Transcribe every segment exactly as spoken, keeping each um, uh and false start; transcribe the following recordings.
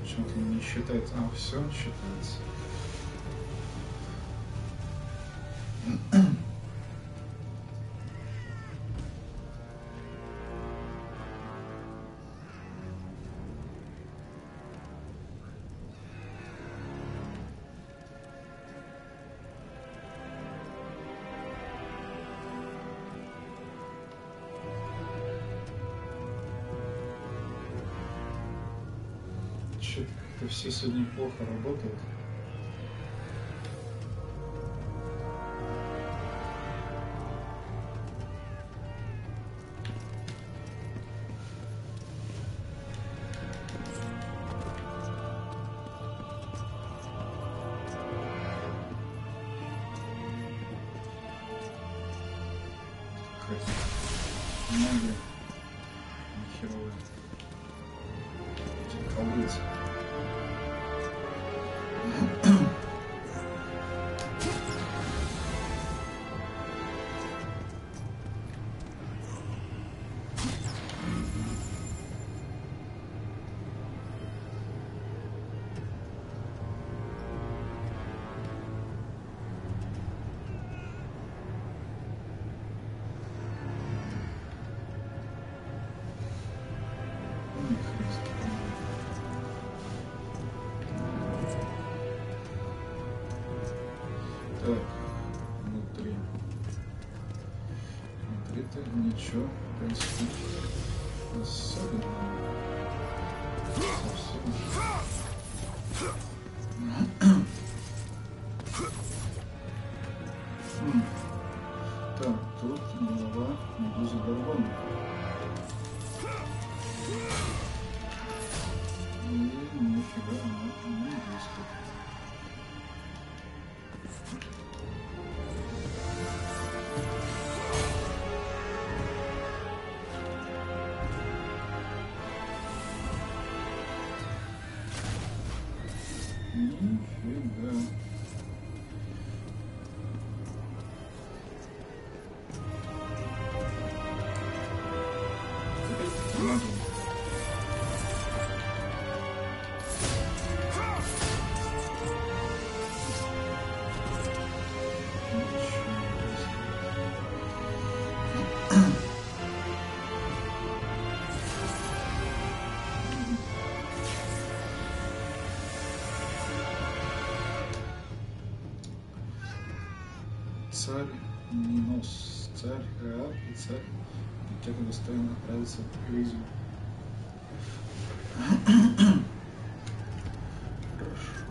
Почему-то не считается. А, все считается. Что-то все сегодня плохо работают. Многие нехеровые. Колдуются. Так, внутри. Внутри-то ничего, в принципе, особенного. Совсем. Хм. Так, тут голова медузы Горгона. И нифига, она не действует. Нифига. Теперь магия. Царь Минос, царь Рааб и царь Гекета достойно отправиться в Элизию. Хорошо.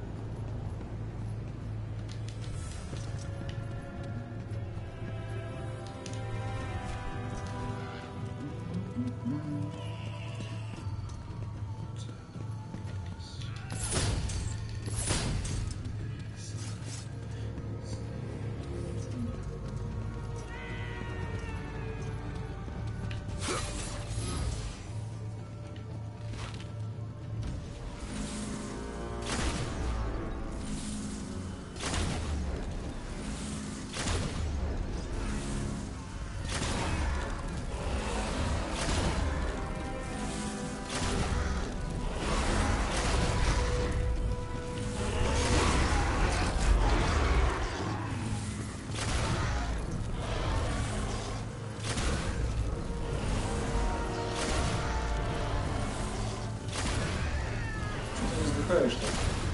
Что?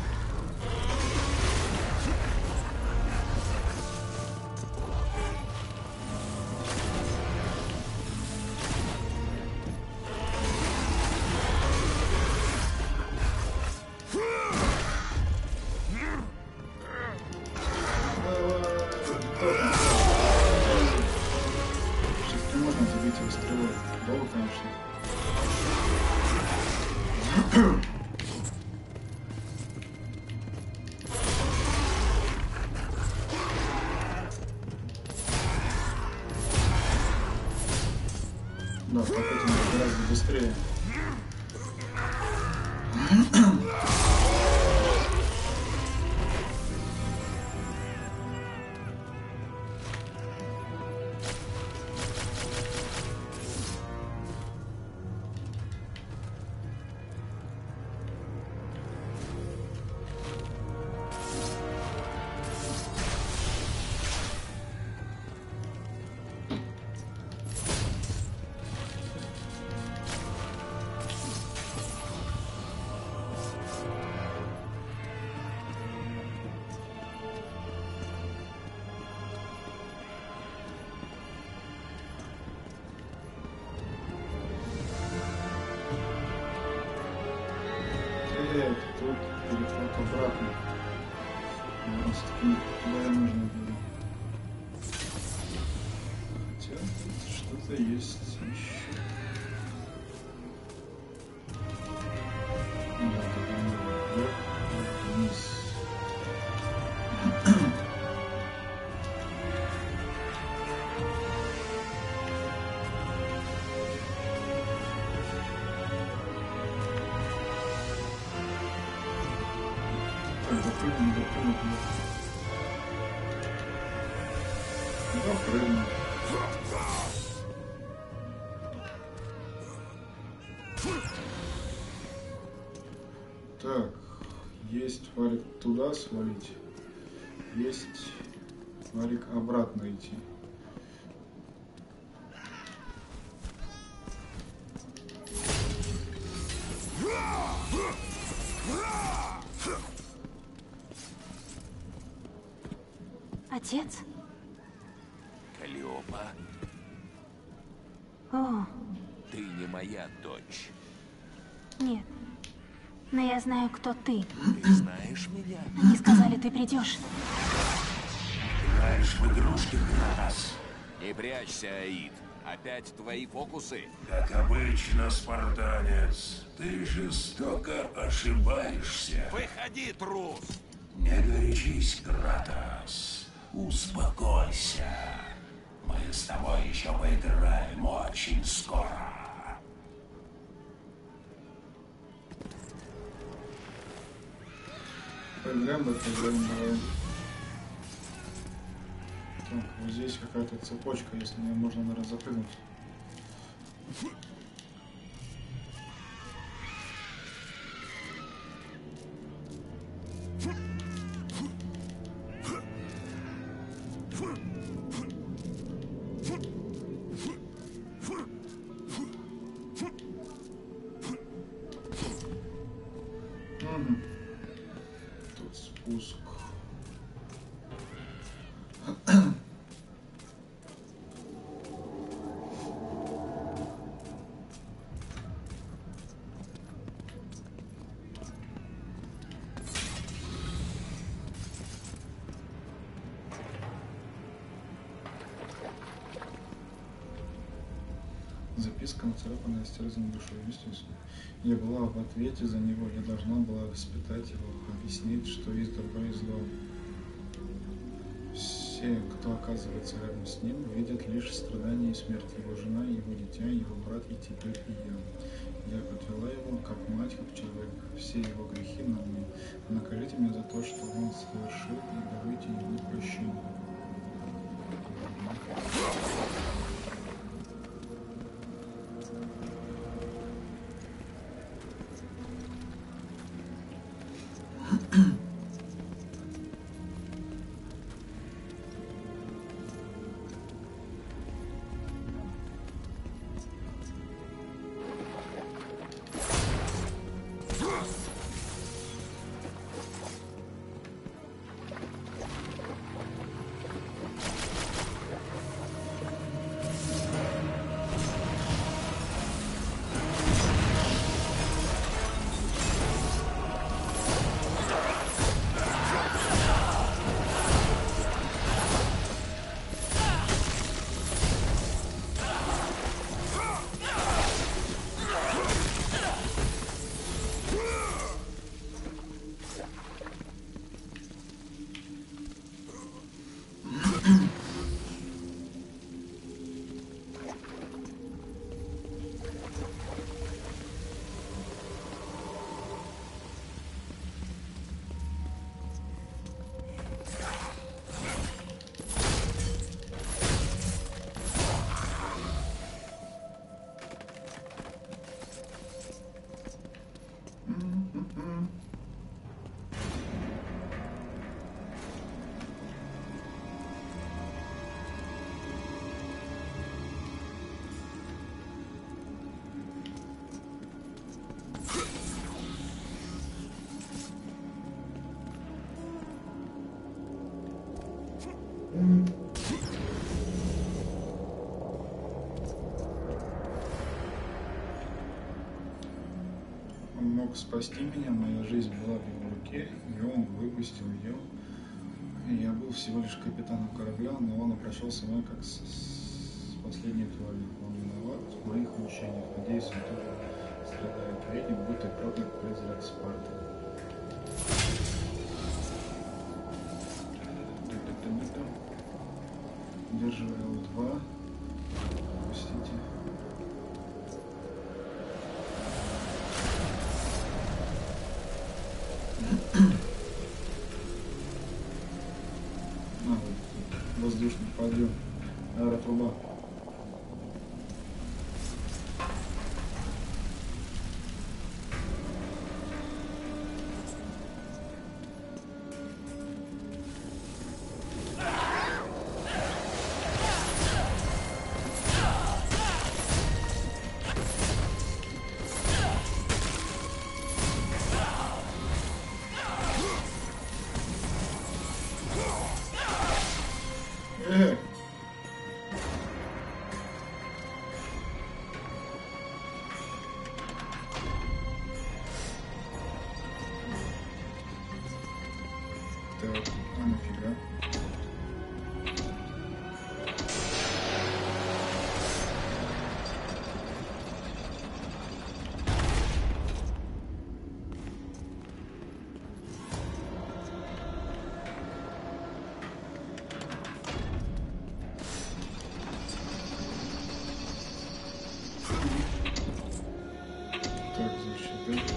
Сейчас не можно забить его стрелой. Долго, конечно. Да, так это гораздо быстрее. обратно. Все-таки туда и нужно было. Хотя тут что-то есть еще. Да, туда надо вверх, вниз. Запрыгнем, запрыгнем. Запрыгнем. Так, есть варик туда свалить, есть варик обратно идти. Отец? Калиопа, О, ты не моя дочь. нет. Но я знаю, кто ты. Ты знаешь меня? Они сказали, ты придешь. Играешь в игрушки, Кратос. Не прячься, Аид. Опять твои фокусы? Как обычно, спартанец, ты жестоко ошибаешься. Выходи, трус! Не горячись, Кратос. Успокойся. Мы с тобой еще поиграем очень скоро. Поиграем, да, поиграем, давай. Так, вот здесь какая-то цепочка, если мне можно, наверное, запрыгнуть. Угу. Тут спуск. Записка, нацарапанная стерзанной душой. Естественно. Я была в ответе за него, я должна была воспитать его, объяснить, что есть добро и зло. Все, кто оказывается рядом с ним, видят лишь страдания и смерть. Его жена, его дитя, его брат и теперь и я. Я подвела его, как мать, как человек. Все его грехи на мне. Накажите меня за то, что он совершил, и даруйте ему прощение. Он мог спасти меня, моя жизнь была в его руке, и он выпустил ее. Я был всего лишь капитаном корабля, но он обращался со мной как с, с последней тварью. Он виноват в моих мучениях. Надеюсь, он тоже страдает. Видим, будто проклят призрак Спарты. Удерживая эл два. Пустите. Воздушный подъем, аэротруба. Так, а нафига? Так, защита.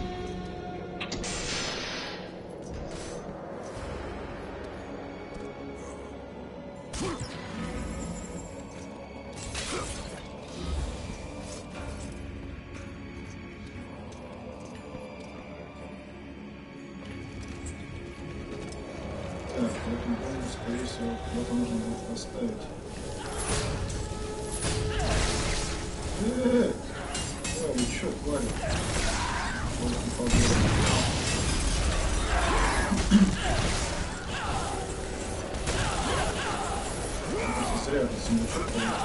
Так, вот он, помню, скорее всего, куда-то нужно будет поставить. Эээ! Ой, вы чё, твари? Вот не позор. Просто зря этот сундучок полетел.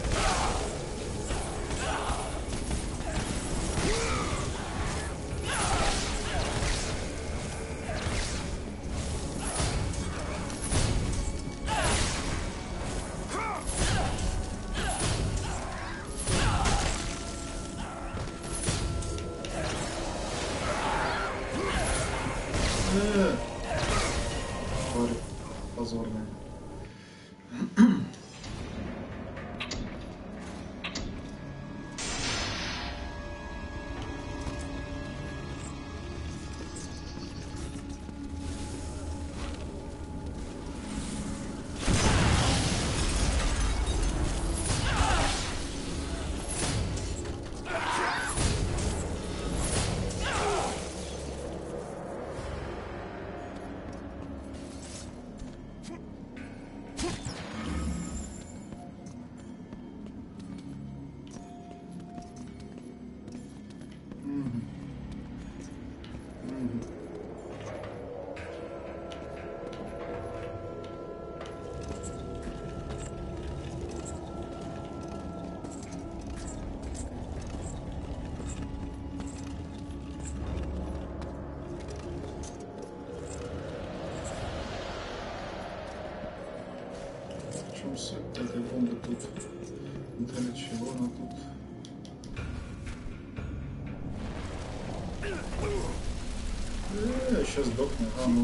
Твари позорные. В чем суть этой бомбы тут? Для чего она тут? Э, сейчас сдохну. А, ну.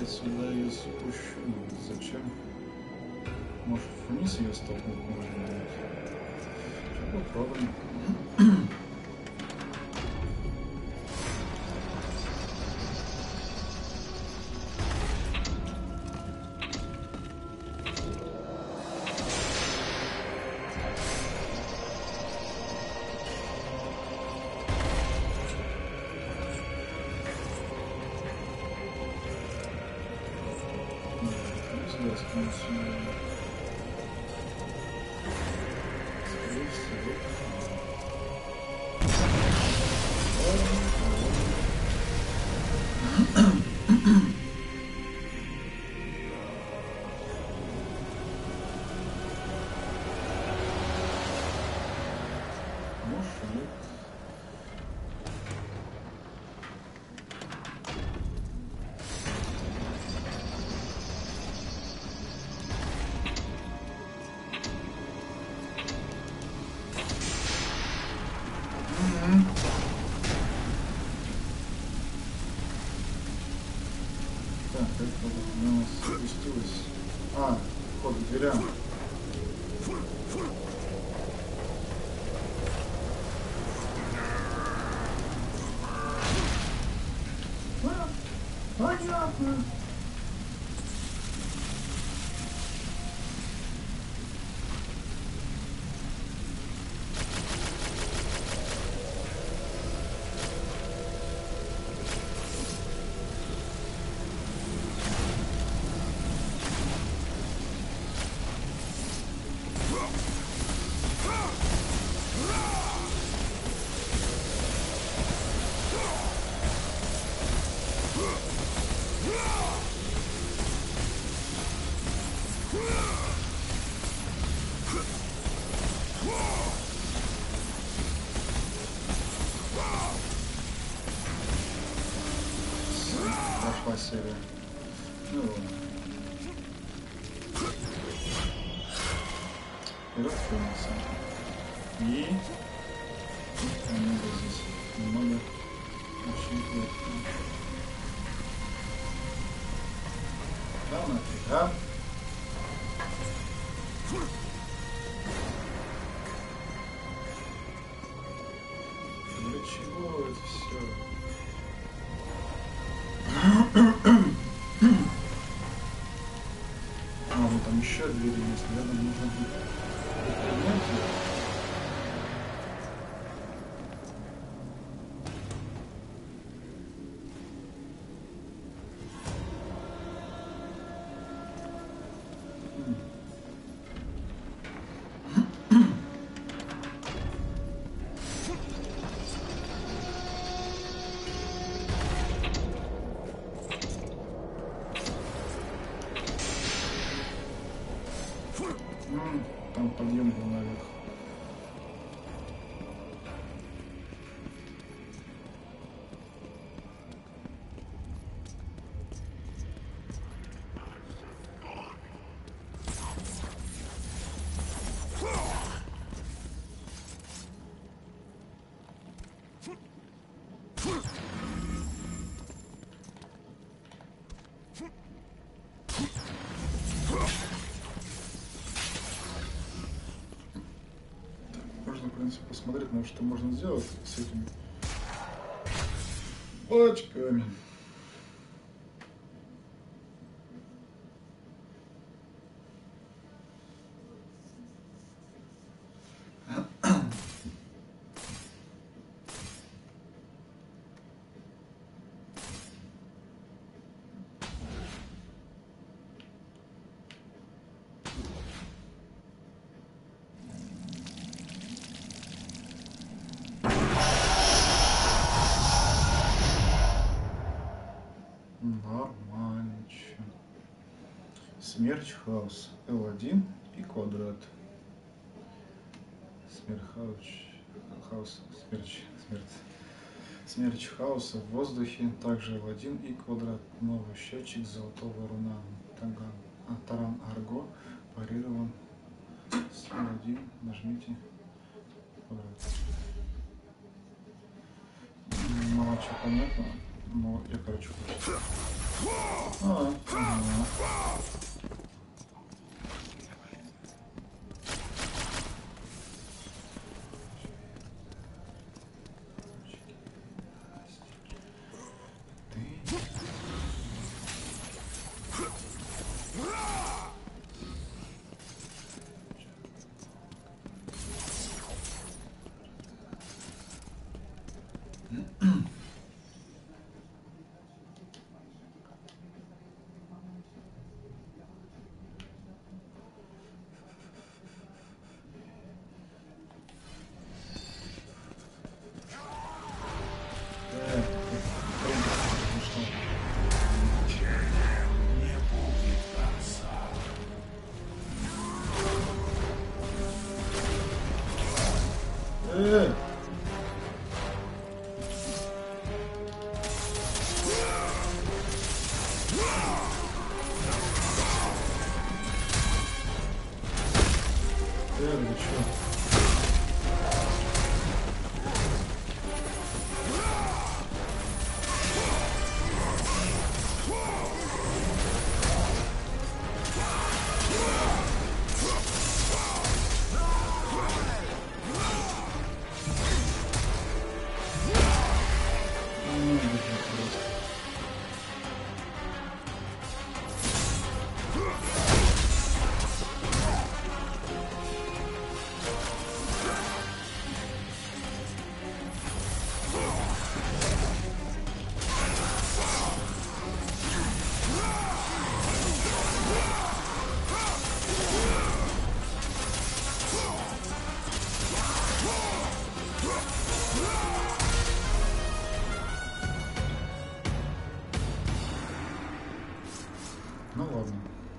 сюда ее спущу. Зачем? Может, вниз ее столкнуть можно будет? Сейчас попробуем. А, вход к дверям. А, понятно. Серия. Ну ладно. Вперед двинулся. И немного здесь. Немного. Очень плохо. Да, нафиг, да? Для чего это все? А, ну там еще двери есть, наверное, нужно будет поднять ее. Там подъем был наверх. В принципе, посмотреть, на что можно сделать с этими пачками. Нормально. Смерч хаос. эл один и квадрат. Смерч хаос. Смерч. Смерть. Смерч хаоса в воздухе. Также эл один и квадрат. Новый счетчик золотого руна. Таган. А, таран Арго. Парирован. С эл один. Нажмите. Квадрат. Мало чего понятно. Ну, я, короче, хочу. А, ага. Э! Э, вы чё? Ну ладно.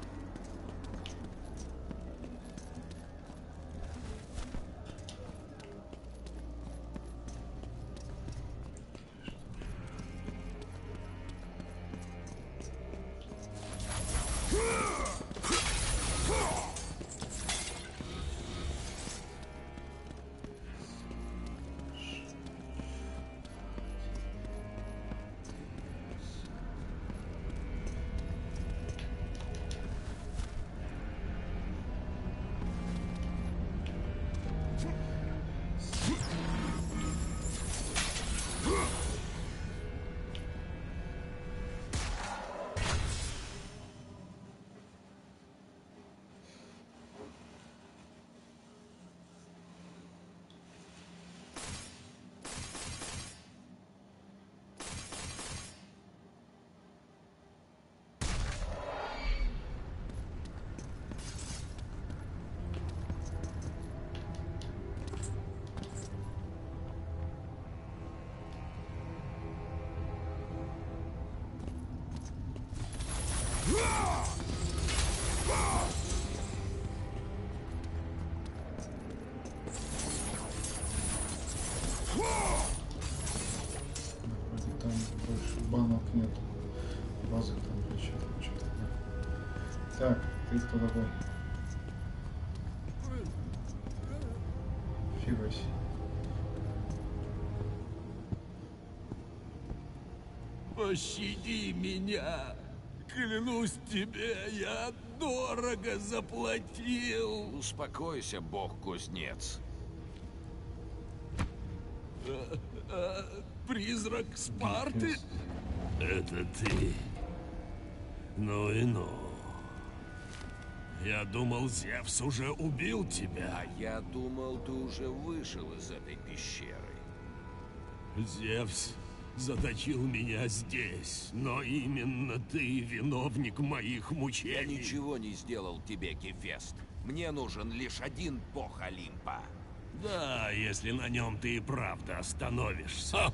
Вроде там больше банок нет. Базы там включат. Что-то. Так, ты кто такой? Фига себе. Пощади меня. Клянусь тебе, я дорого заплатил. Успокойся, бог-кузнец. А, а, призрак Спарты? Это ты. Ну и ну. Я думал, Зевс уже убил тебя. А я думал, ты уже вышел из этой пещеры. Зевс заточил меня здесь, но именно ты виновник моих Я мучений. ничего не сделал тебе, Гефест. Мне нужен лишь один бог Олимпа. Да, если на нем ты и правда остановишься.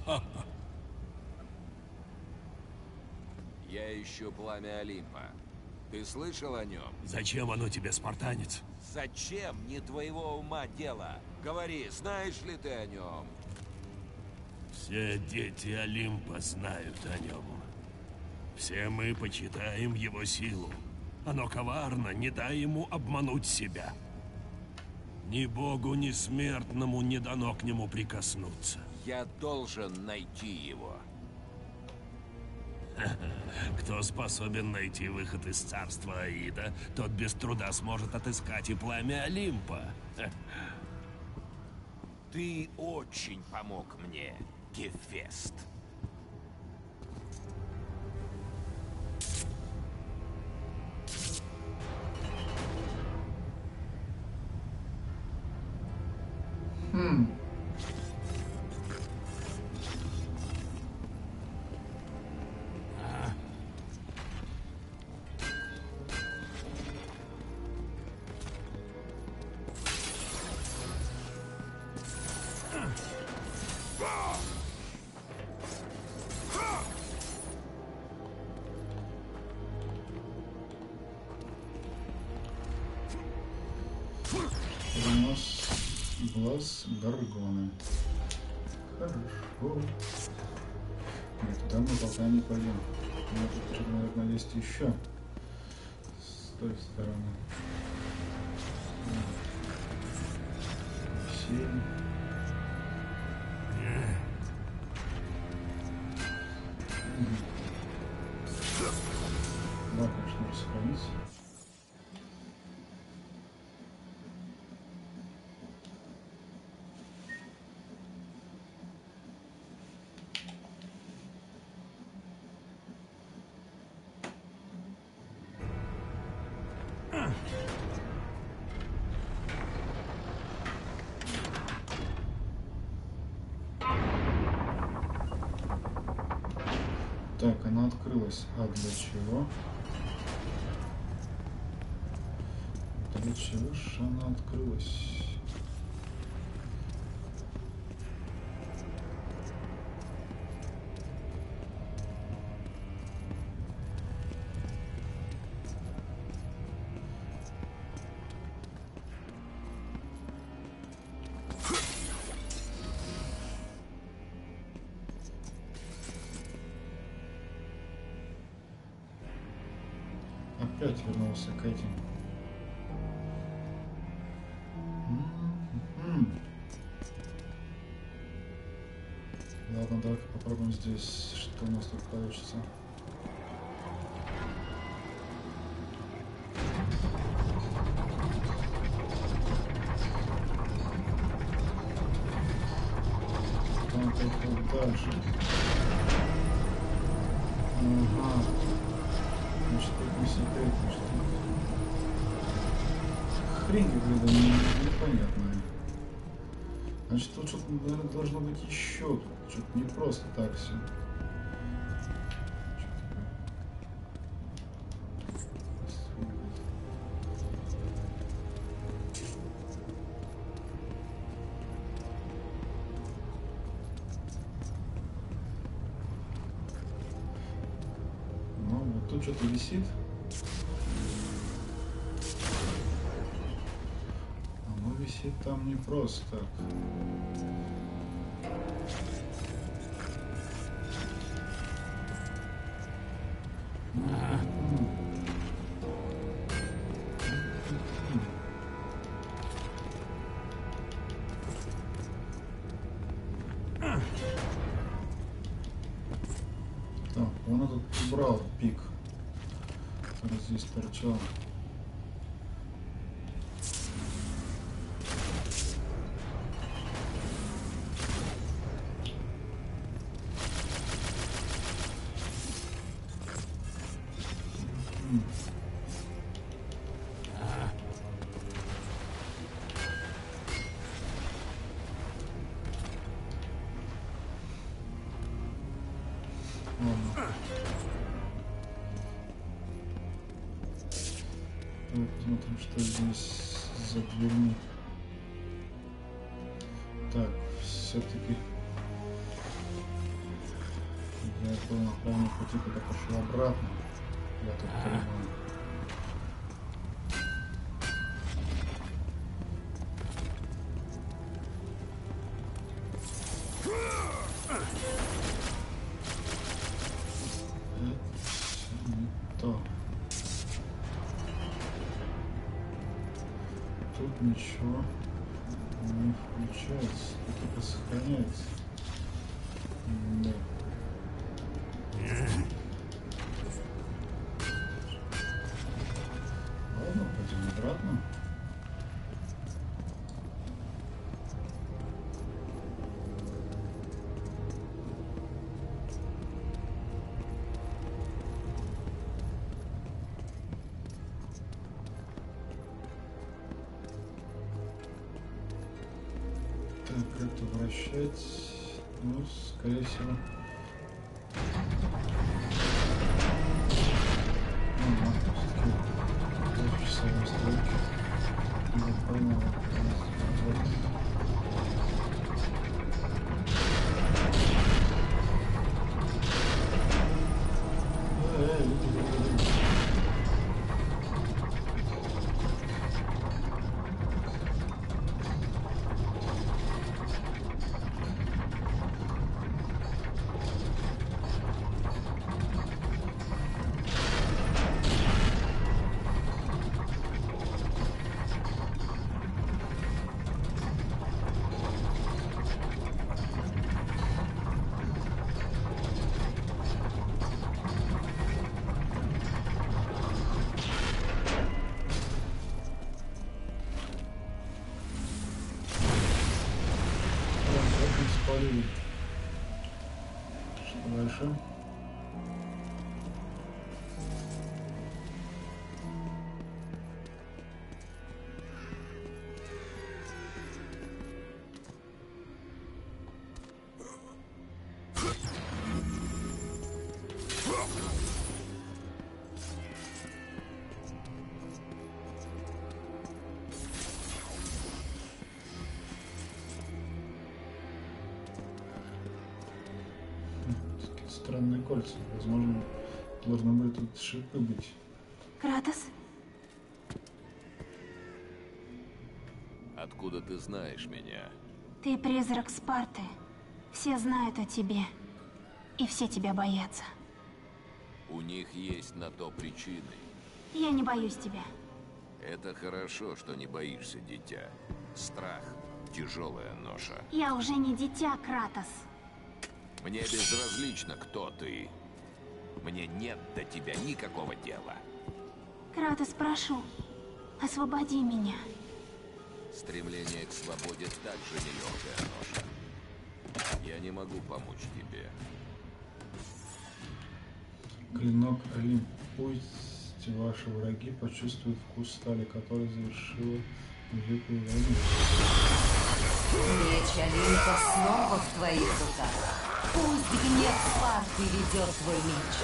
Я ищу пламя Олимпа. Ты слышал о нем? Зачем оно тебе, спартанец? Зачем? Не твоего ума дело. Говори, знаешь ли ты о нем? Все дети Олимпа знают о нем. Все мы почитаем его силу. Оно коварно, не дай ему обмануть себя. Ни богу, ни смертному не дано к нему прикоснуться. Я должен найти его. Кто способен найти выход из царства Аида, тот без труда сможет отыскать и пламя Олимпа. Ты очень помог мне, Гефест. Хм. Принос глаз Гаргоны. Хорошо. Нет, туда мы пока не пойдем. Может, наверное, есть еще с той стороны. Семь. Да, конечно, надо сохранить. Так, она открылась. А для чего? Для чего же она открылась? Опять вернулся к этим. М-м-м. Ладно, давай попробуем здесь, что у нас тут получится. Там как-то дальше. Ага. Значит, тут не секретно, что хрень какая-то непонятная. Значит, тут что-то, наверное, должно быть еще. Что-то не просто так все. Ну, вот тут что-то висит. Висит там не просто так. Так, он этот убрал пик, который здесь торчал. Посмотрим, что здесь за дверьми. Так, все-таки я был на правильном пути, когда пошел обратно. Я тут понимаю. Тут ничего не включается, только сохраняется. Да. Так, как-то вращать. Ну, скорее всего. Ага, все-таки двухчасовые стрелки. Я понял. Вот. Что дальше? Странные кольца. Возможно, должны были тут шипы быть. Кратос? Откуда ты знаешь меня? Ты призрак Спарты. Все знают о тебе. И все тебя боятся. У них есть на то причины. Я не боюсь тебя. Это хорошо, что не боишься, дитя. Страх — тяжелая ноша. Я уже не дитя, Кратос. Мне безразлично, кто ты. Мне нет до тебя никакого дела. Кратос, прошу, освободи меня. Стремление к свободе также нелегкая ноша. Я не могу помочь тебе. Клинок Олимп. Пусть ваши враги почувствуют вкус стали, которая завершила великую войну. Меч Олимпа снова в твоих руках. Пусть гнев Спарты ведет твой меч.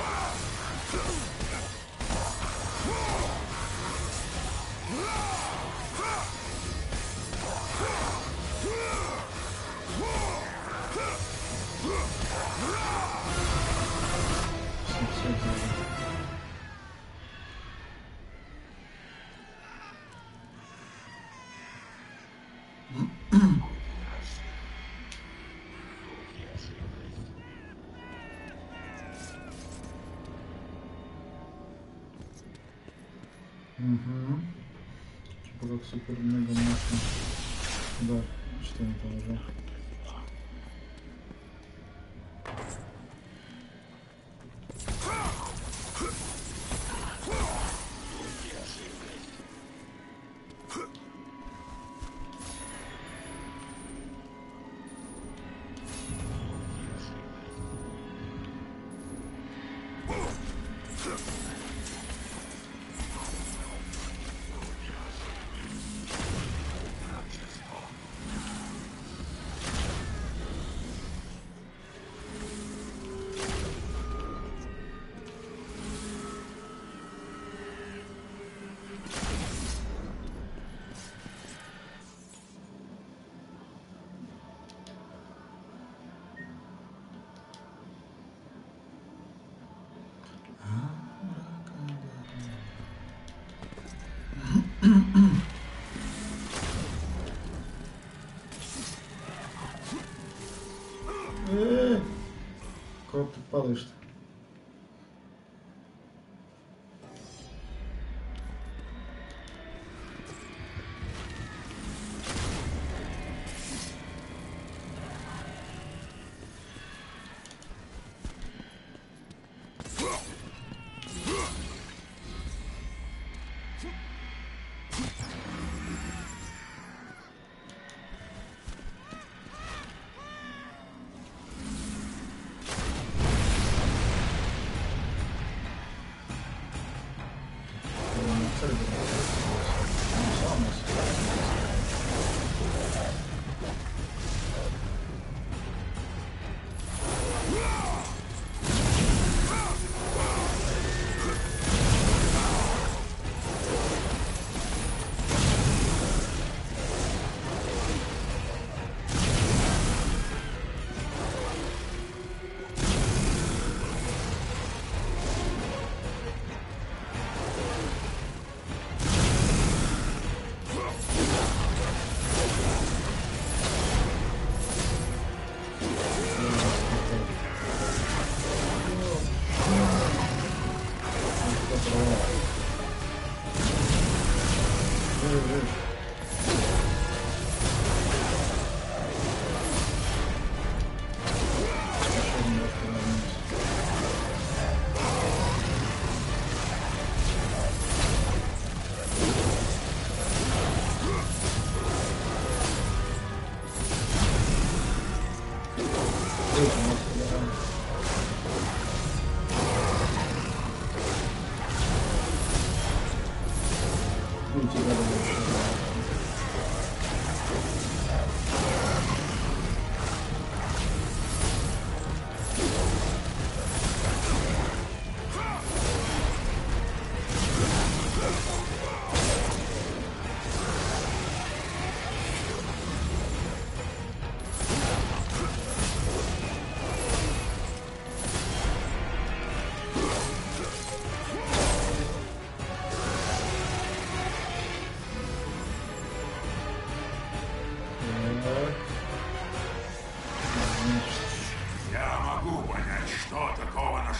Угу. Типа как супер мега мощно. Да, что они там уже. Куда ты падаешь-то?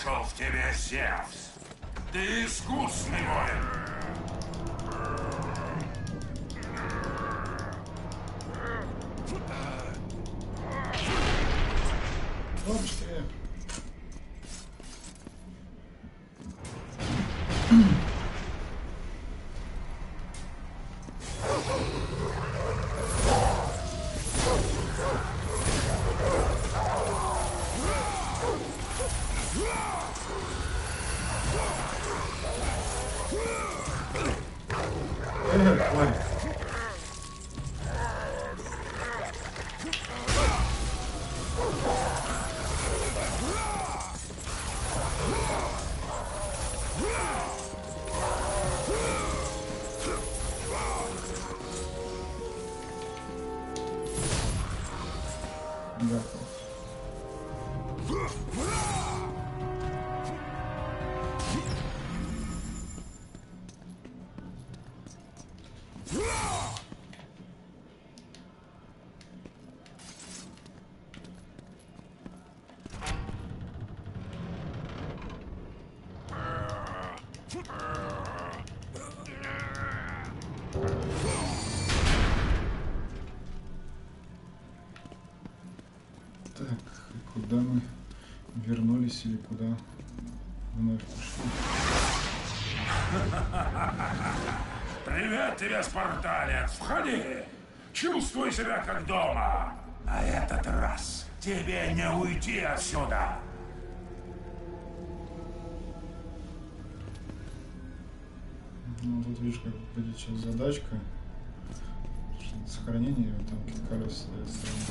нашел в тебе Зевс. Ты искусный воин. Бабушки. Эх, тварь. Готов. Так, куда мы вернулись или куда вновь пошли? Привет тебе, спартанец! Входи! Чувствуй себя как дома! А этот раз тебе не уйти отсюда! Ну, тут видишь, как будет сейчас задачка. Сохранение, там колес стоят стороны.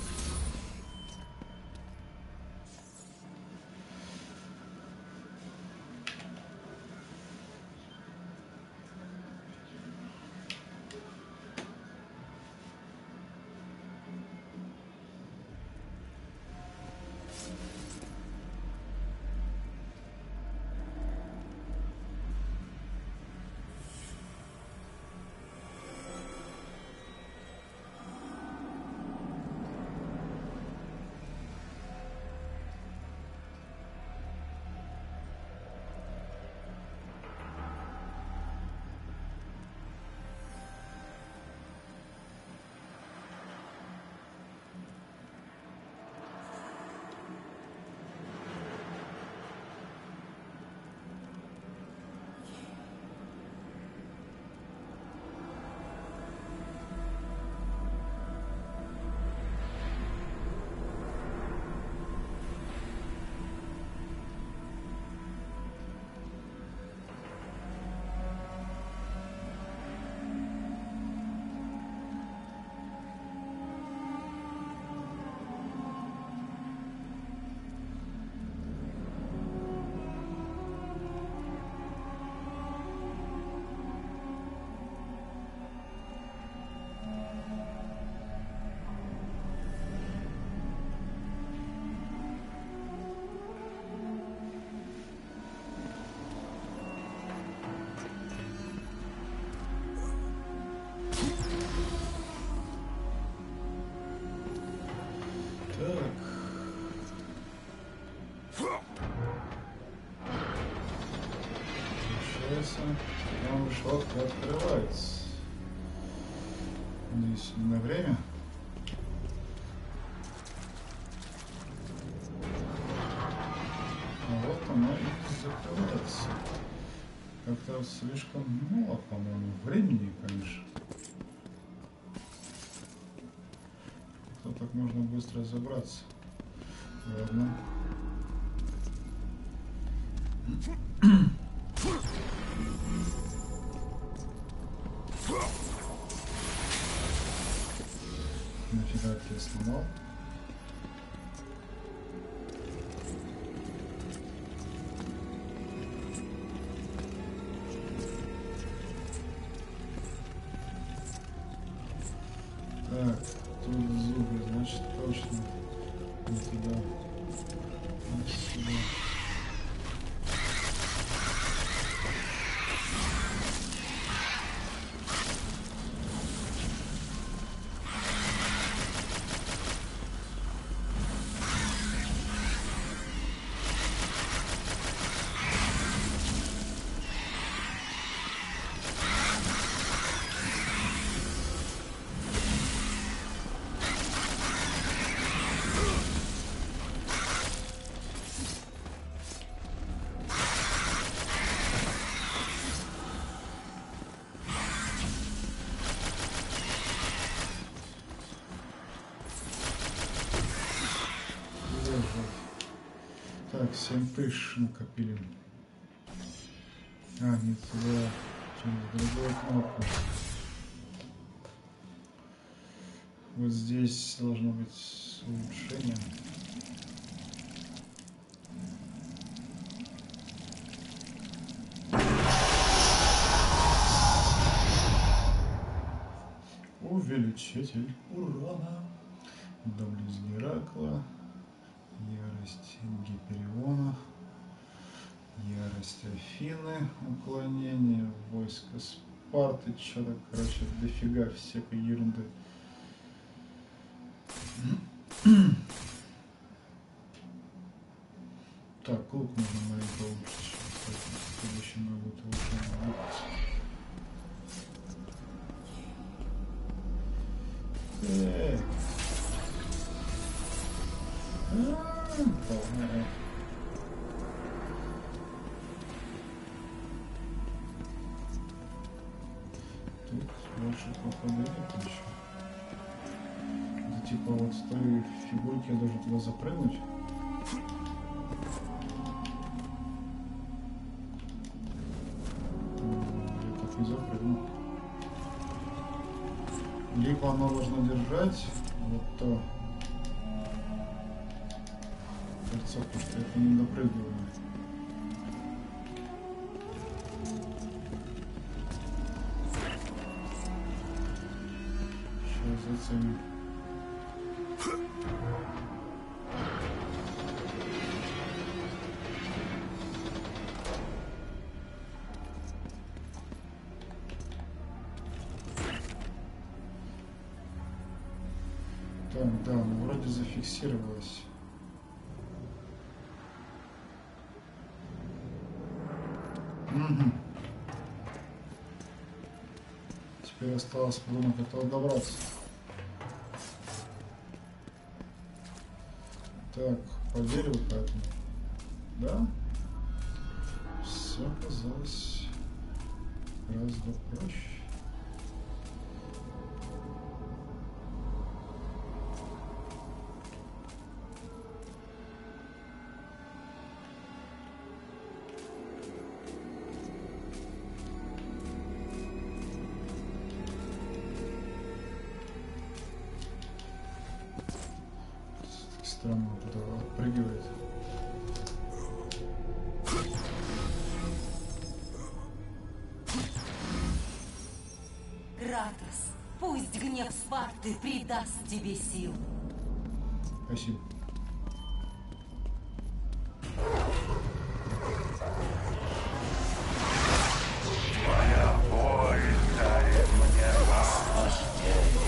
Там решетка открывается. Надеюсь, не на время. А вот она и закрывается. Как-то слишком мало, по-моему, времени, конечно. Кто так можно быстро разобраться? Ладно. Нафига я сломал? Так, тут зубы, значит, точно не туда, а сюда. семь тысяч накопили. А, не туда, через другую кнопку. Вот здесь должно быть улучшение. Увеличитель урона. Доблесть Геракла. Ярость Гипериона. Ярость Афины. Уклонение. Войско Спарты. Что-то, короче, дофига всякой ерунды. Так, лук нужно маленько улучшить. Следующий мой будет улучшение лука. Эх. А-а-а. Тут больше походу нет еще. Это типа вот с той фигурки я должен туда запрыгнуть. Я так и запрыгну. Либо оно должно держать вот то кольцо, потому что это не допрыгиваю. Сейчас заценим. Так, да, ну вроде зафиксировалось. Угу. Теперь осталось подумать, как туда добраться. Так, по дереву поэтому. Да? Все оказалось гораздо проще. Странно, туда отпрыгивает. Кратос, пусть гнев Спарты придаст тебе сил. Спасибо. Твоя боль дарит мне наслаждение.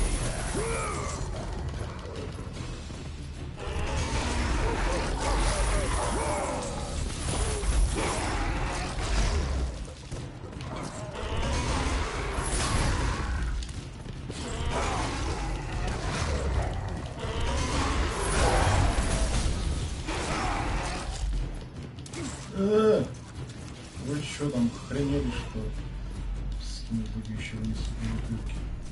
Э, вы что там, охренели, что ли? Скинуть буду еще вниз в бутылки.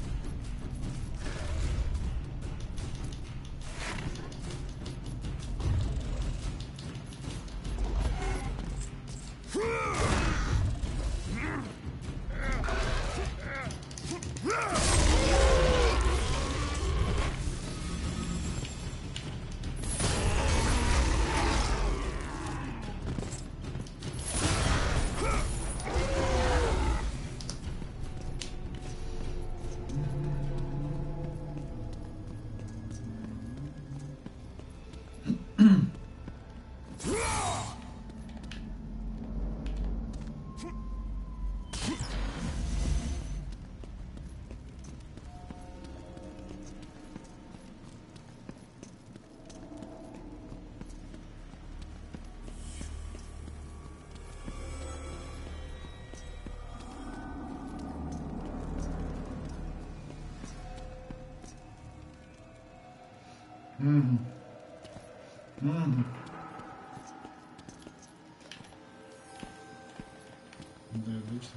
Угу. Угу. Да, отлично.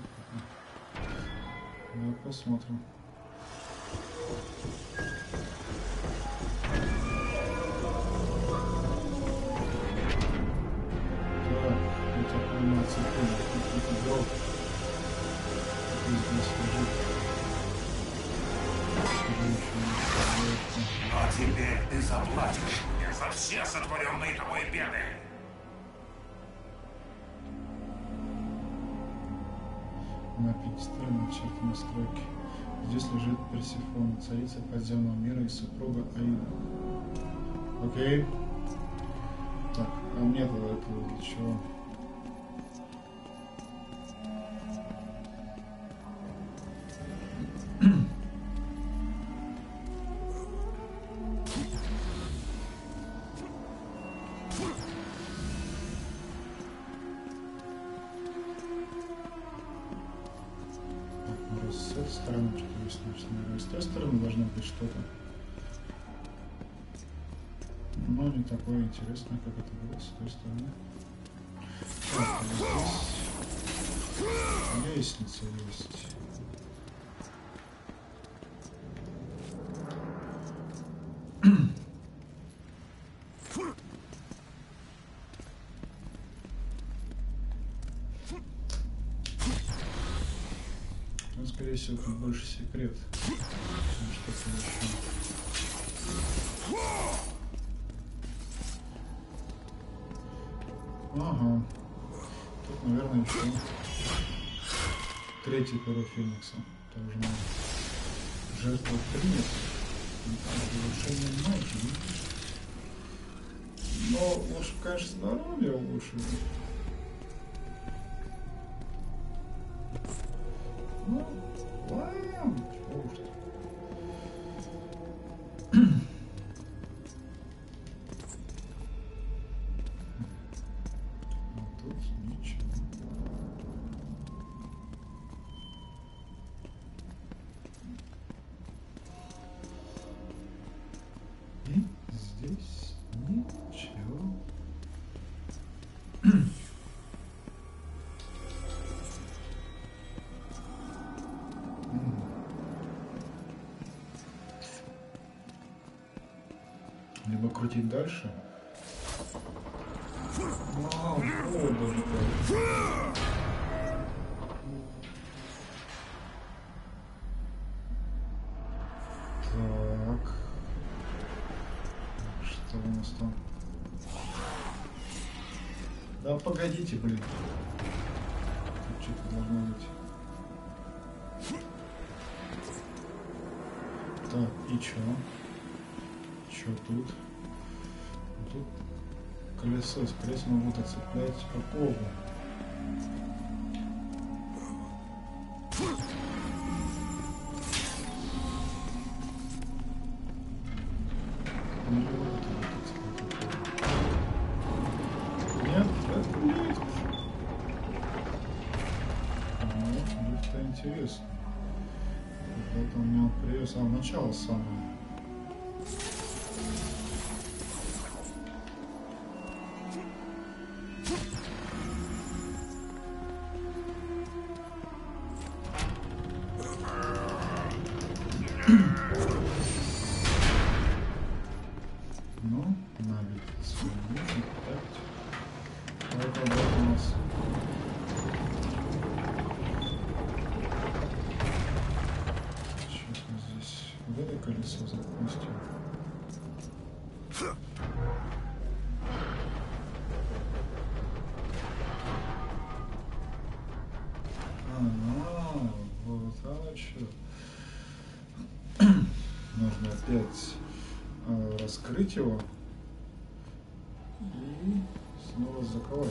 Ну, посмотрим. Но теперь ты заплатишь мне за все сотворенные тобой беды. На пьедестале начертаны строки. Здесь лежит Персефона, царица подземного мира и супруга Аида. Окей. Так, а мне тогда это для чего? С этой стороны что-то есть, наверное, с той стороны должно быть что-то. Но не такое интересное, как это было с той стороны. Так, здесь лестница есть. Скорее всего, тут больше секрет, чем что-то еще. Ага. Тут, наверное, еще третий перо Феникса. Тоже надо. Жертва принят. Улучшение магии. Но уж, конечно, здоровье улучшили. Ну, ладно, чего уж. А тут ничего. И здесь ничего. Либо крутить дальше. Вау, о, даже так. Так. Что у нас там? Да погодите, блин. Тут что-то должно быть. Так, и чё? Чё тут? Тут колесо, скорее всего, могут отцеплять оковы. Нет, это лифт. Ну, лифт-то интересно. Поэтому у меня привез самого начала самое. Ну, навіть сьогодні так. Вот у нас. Сейчас мы здесь в это колесо запустим. Ага, вот оно что. Нужно опять э, раскрыть его и снова заковать.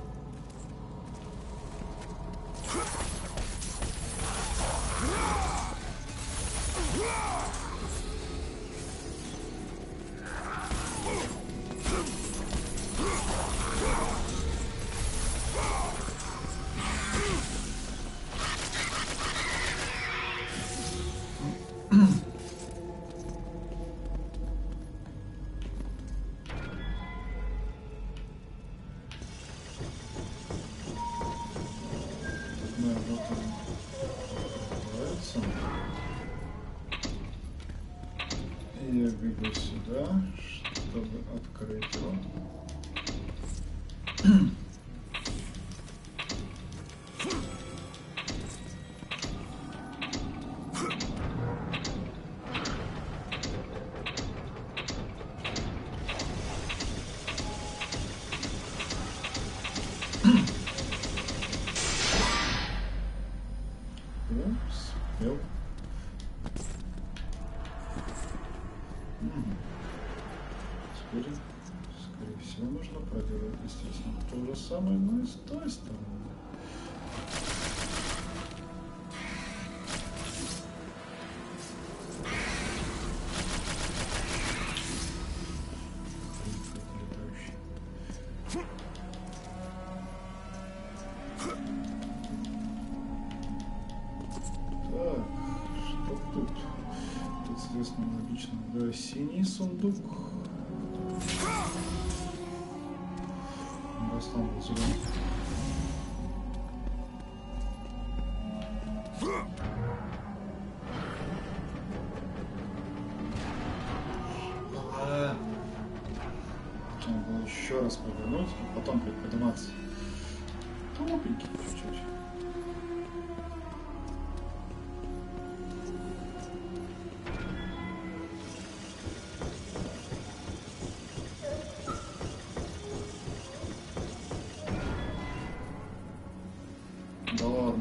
И я бегу сюда, чтобы открыть его. теперь, скорее всего, нужно проделать, естественно, то же самое, но и с той стороны. Да, синий сундук. Раз там был зеленый. Нужно было еще раз повернуть и потом подниматься. Тупенький чуть-чуть. Да ладно.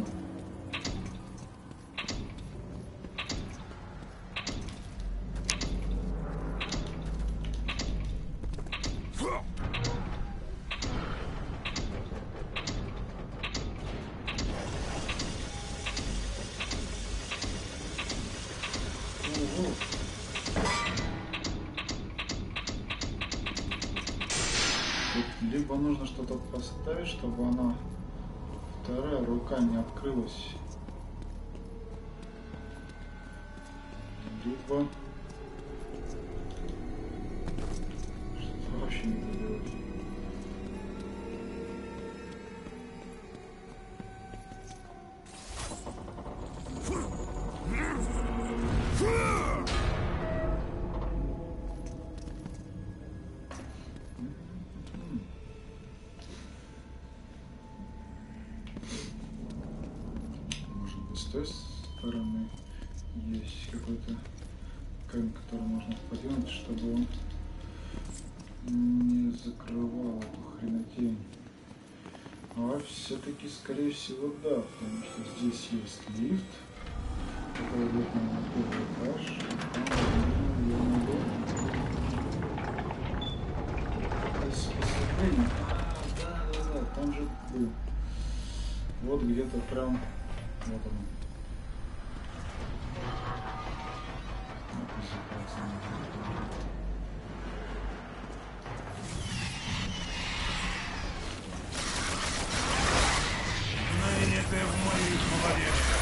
Угу. Тут либо нужно что-то поставить, чтобы она... Вторая рука не открылась. Либо... Что-то вообще не поделать. С той стороны есть какой-то камень, который можно подвинуть, чтобы он не закрывал эту хренотень. А все-таки, скорее всего, да, потому что здесь есть лифт, который идет на первый этаж, и там я могу... Это спасение. А, да, да, да, там же был. Вот где-то прям... Вот он. Ныне ты в моих владениях.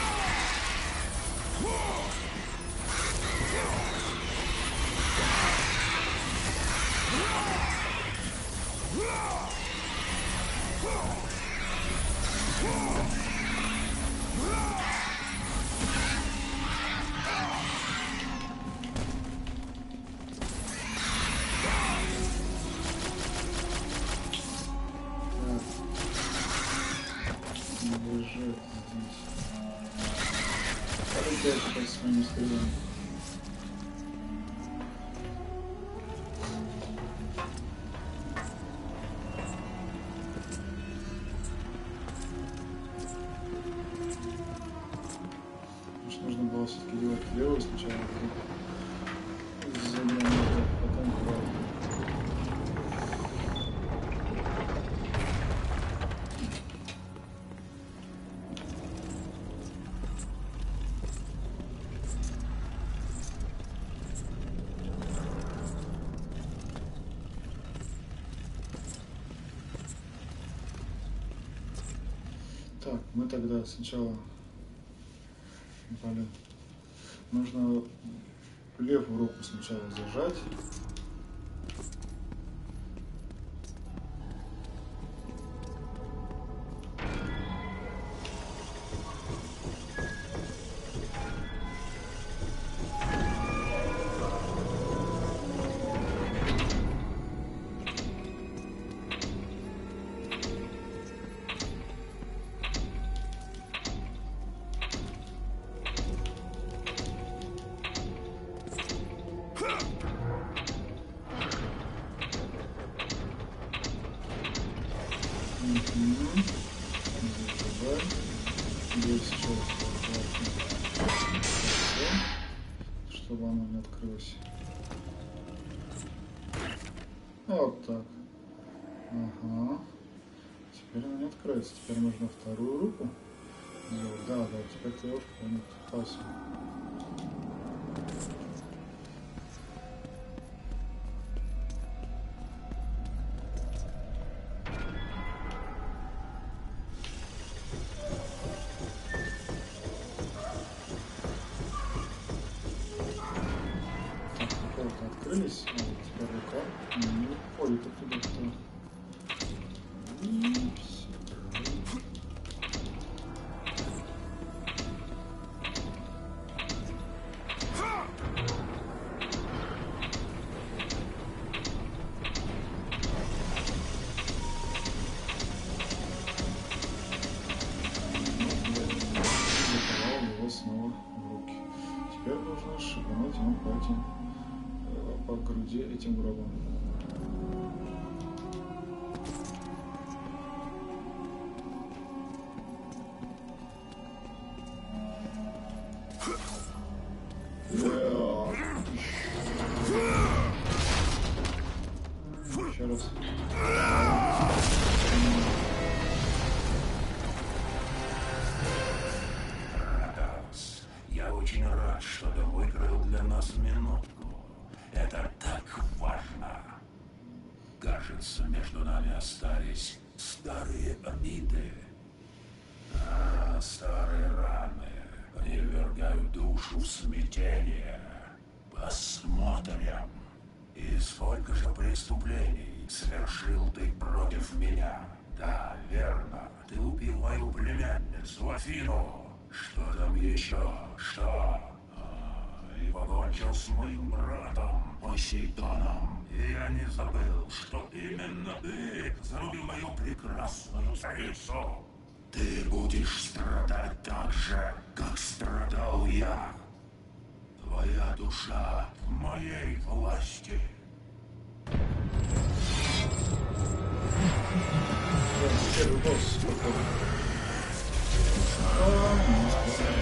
Лежит здесь. Опять сейчас с вами стреляем. Может, нужно было все-таки делать левую сначала, потом правую. Так, мы тогда сначала, блин, нужно левую руку сначала зажать. Чтобы она не открылась. Вот так. Ага. Теперь она не откроется. Теперь нужно вторую руку. Да, да, теперь ты его куда-нибудь попался. Открылись, а вот теперь рука не уходит оттуда кто. И все. Заковал его снова в руки. Теперь нужно шибануть ему по этим по груди этим гробом. Еще раз. Радос, я очень рад, что ты выиграл для нас минутку. Это так важно. Кажется, между нами остались старые обиды. А, старые раны. Они ввергают душу в смятение. Посмотрим. И сколько же преступлений совершил ты против меня? Да, верно. Ты убил мою племянницу Афину. Что там еще? Что? И покончил с моим братом Посейдоном. И я не забыл, что именно ты зарубил мою прекрасную царицу. Ты будешь страдать так же, как страдал я. Твоя душа в моей власти. Первый босс. А,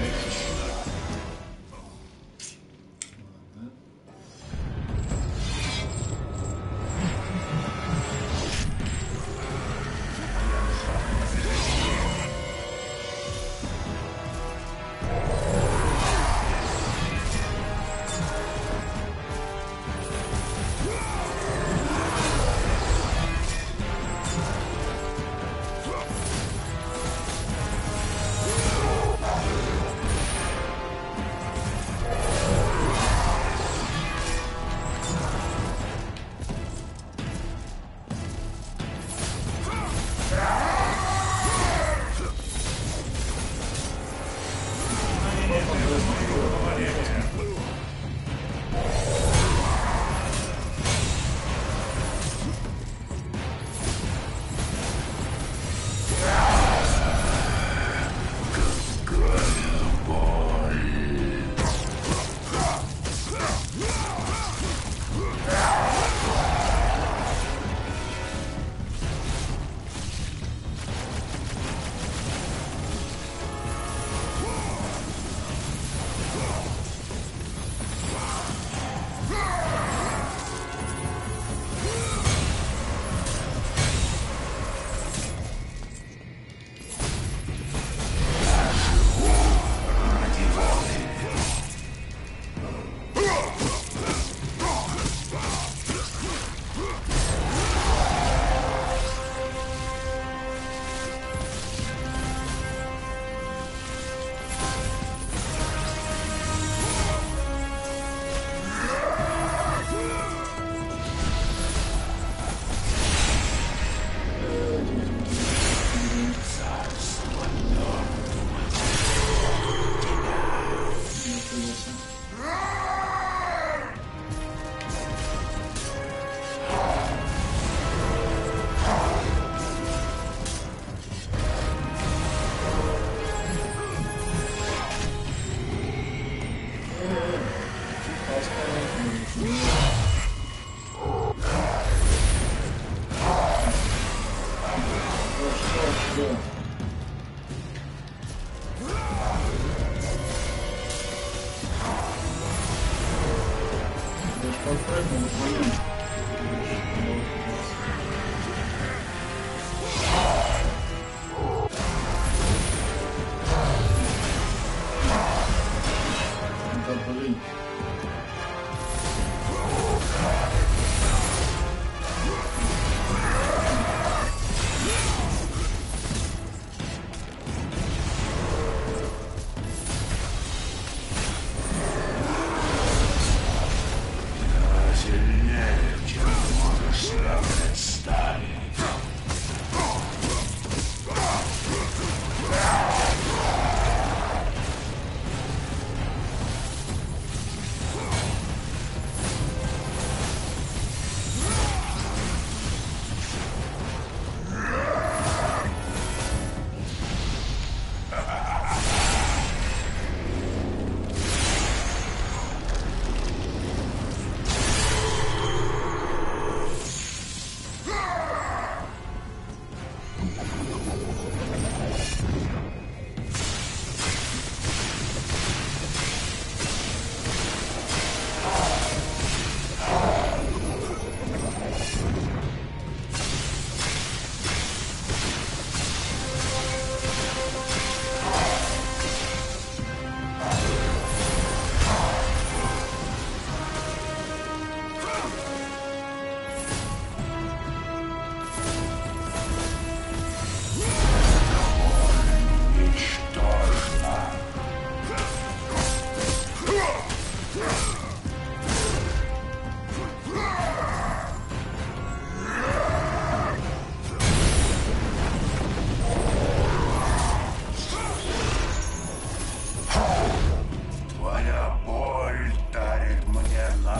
Подпрыгнул,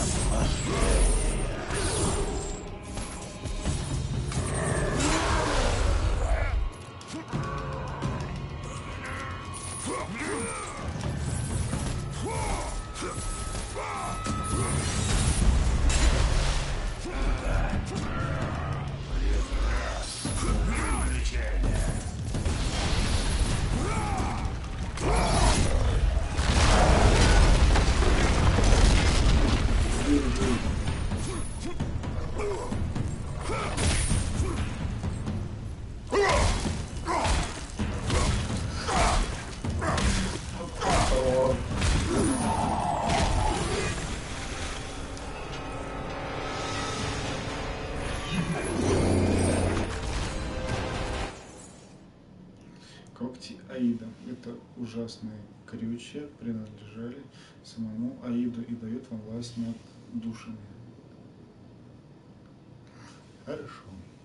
Когти Аида. Это ужасные крючья принадлежали самому Аиду и дают вам власть над душами. Хорошо.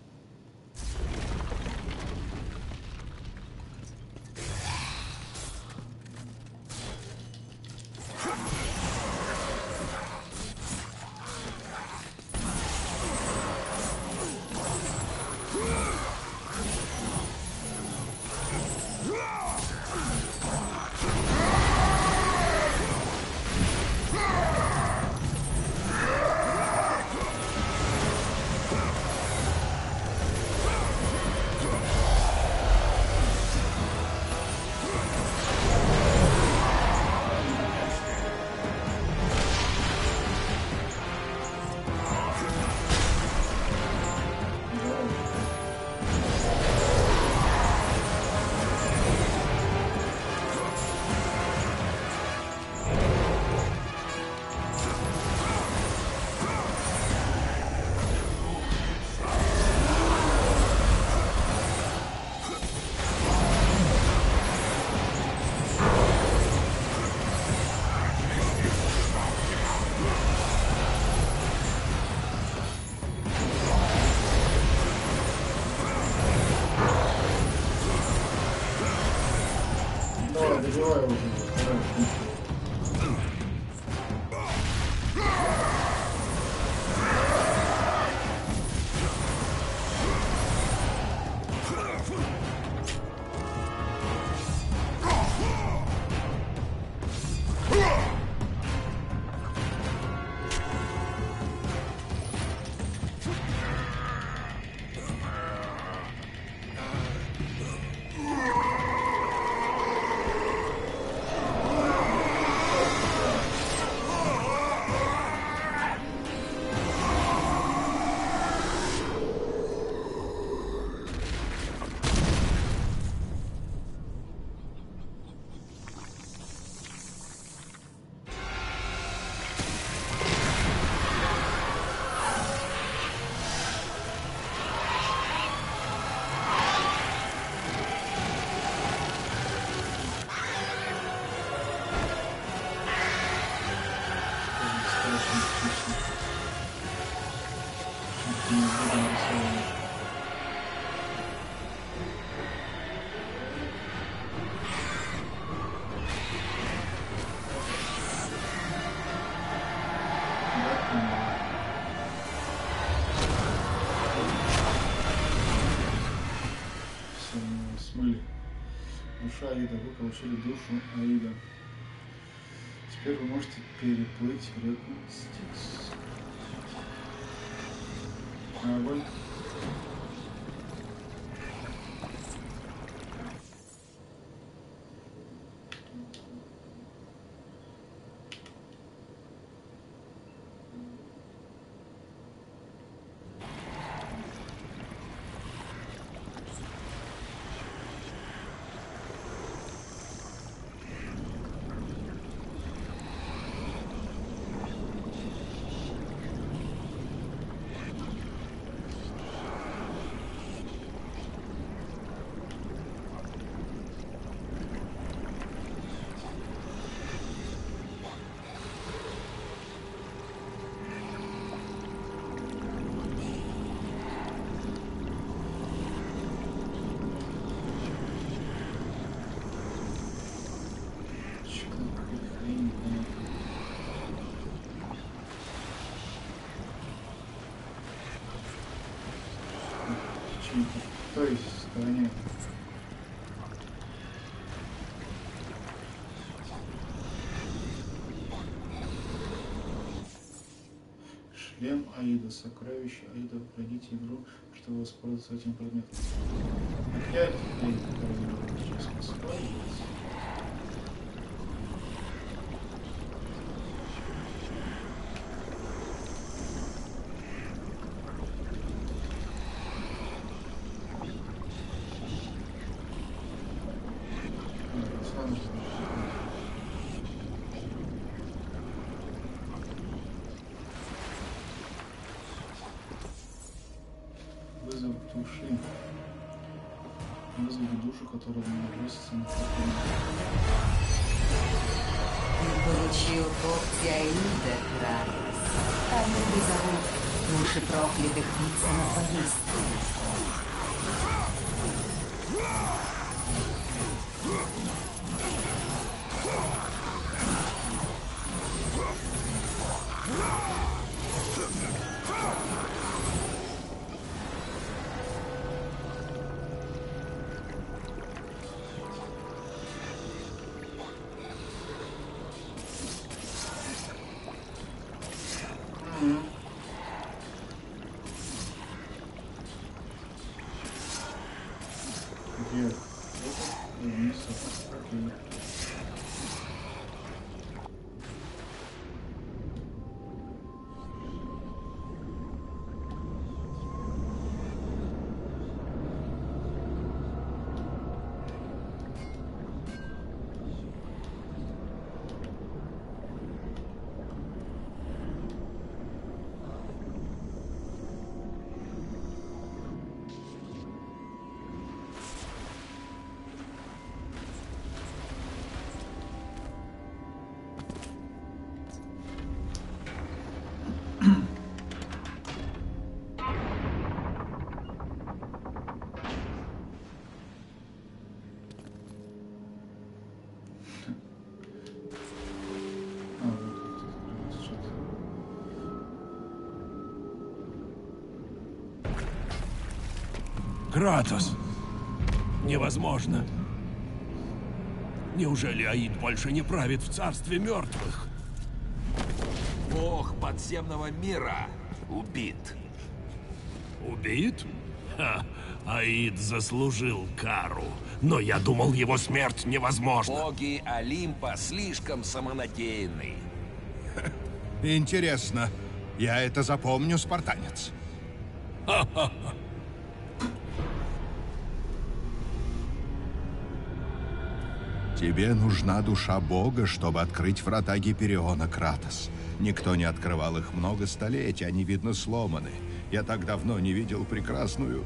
Добивай уже. Смыли. Душа Аида. Вы получили душу Аида. Теперь вы можете переплыть реку Стикс. Огонь. мечника в той стороне. Шлем Аида. Сокровище Аида. Пройдите игру, чтобы воспользоваться этим предметом. Опять Аида, который сейчас воспользоваться. Вызов души. Вызови душу, которая наносится на фотон. Ты получил когти Аида, Кратос. Они призовут души проклятых биться на твоей стороне. Вверх. И вниз. Окей. А, вот это что-то. Кратос! Невозможно. Неужели Аид больше не правит в царстве мертвых? Бог подземного мира убит. Убит? Ха! Аид заслужил кару. Но я думал, его смерть невозможна. Боги Олимпа слишком самонадеянны. Интересно. Я это запомню, спартанец. Тебе нужна душа Бога, чтобы открыть врата Гипериона, Кратос. Никто не открывал их много столетий, они, видно, сломаны. Я так давно не видел прекрасную...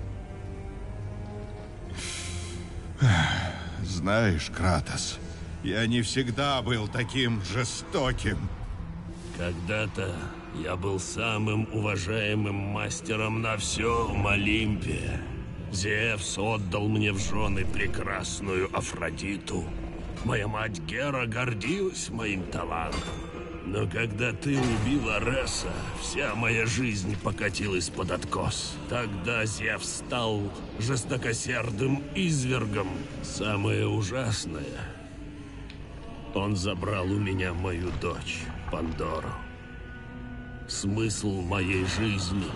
Знаешь, Кратос, я не всегда был таким жестоким. Когда-то я был самым уважаемым мастером на всем Олимпе. Зевс отдал мне в жены прекрасную Афродиту. Моя мать Гера гордилась моим талантом. Но когда ты убил Ареса, вся моя жизнь покатилась под откос. Тогда Зевс стал жестокосердым извергом. Самое ужасное, он забрал у меня мою дочь, Пандору. Смысл моей жизни.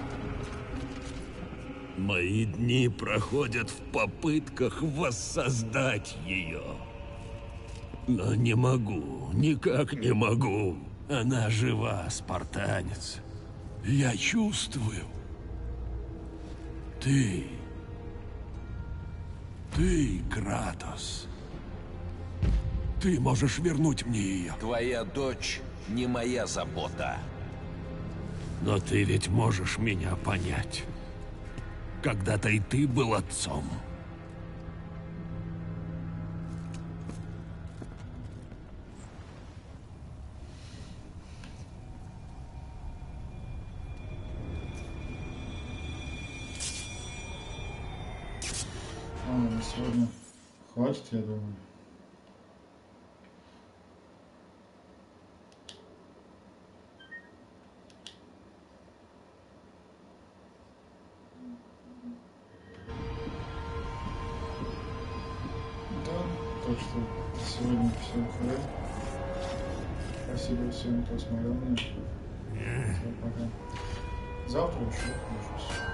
Мои дни проходят в попытках воссоздать ее. Но не могу, никак не могу. Она жива, спартанец. Я чувствую. Ты... Ты, Кратос. Ты можешь вернуть мне ее. Твоя дочь не моя забота. Но ты ведь можешь меня понять. Когда-то и ты был отцом. А, на сегодня хватит, я думаю. Так что сегодня все. Спасибо всем, кто смотрел меня. Все, пока. Завтра еще увижусь.